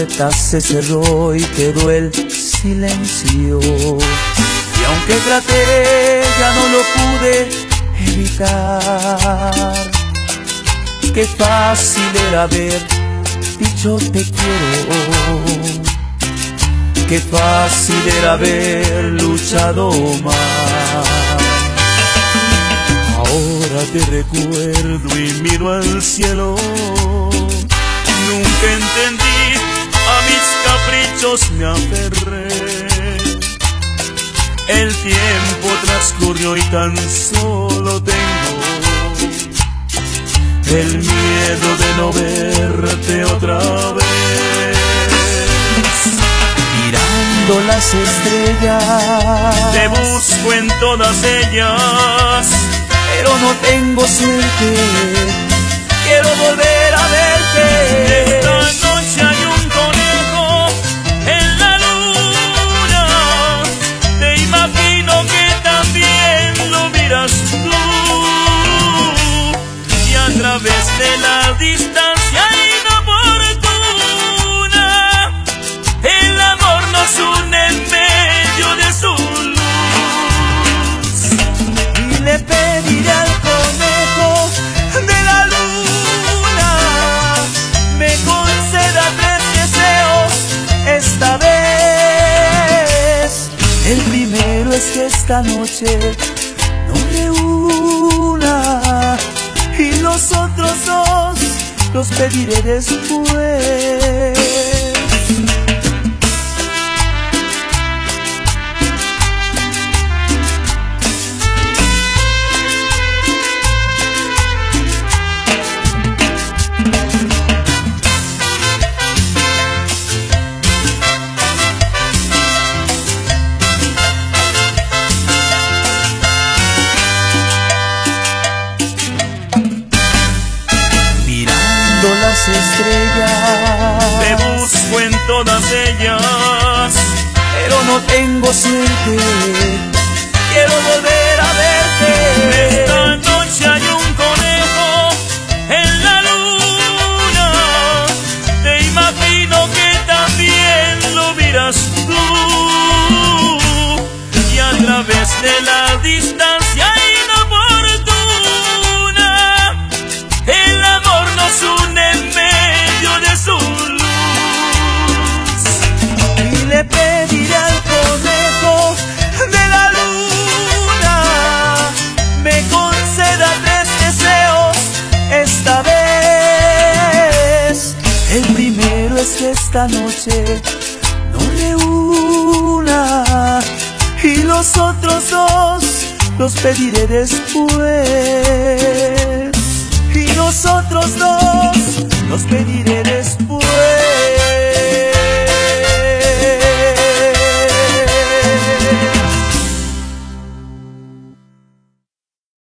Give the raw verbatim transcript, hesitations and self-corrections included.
puerta se cerró y quedó el silencio. Y aunque traté, ya no lo pude evitar. Qué fácil era haber dicho te quiero. Qué fácil era haber luchado más. Ahora te recuerdo y miro al cielo. Nunca entendí, a mis caprichos me aferré. El tiempo transcurrió y tan solo tengo el miedo de no verte otra vez. Mirando las estrellas, te busco en todas ellas, pero no tengo suerte. Quiero volver a verte. Esta noche hay un conejo en la luna. Te imagino que también lo miras tú. Y a través de la distancia inoportuna, el amor nos une en medio de su luz. Y le pediré al conejo de la luna me conceda tres deseos esta vez. El primero es que esta noche nos reúna, y los otros dos los pediré después. Las estrellas, te busco en todas ellas, pero no tengo suerte. Quiero volver a verte. Esta noche hay un conejo en la luna. Te imagino que también lo miras tú. Y a través de la distancia inoportuna, el amor nos une en medio de su luz. Y le pediré al conejo de la luna me conceda tres deseos esta vez. El primero es que esta noche nos reúna, y los otros dos los pediré después.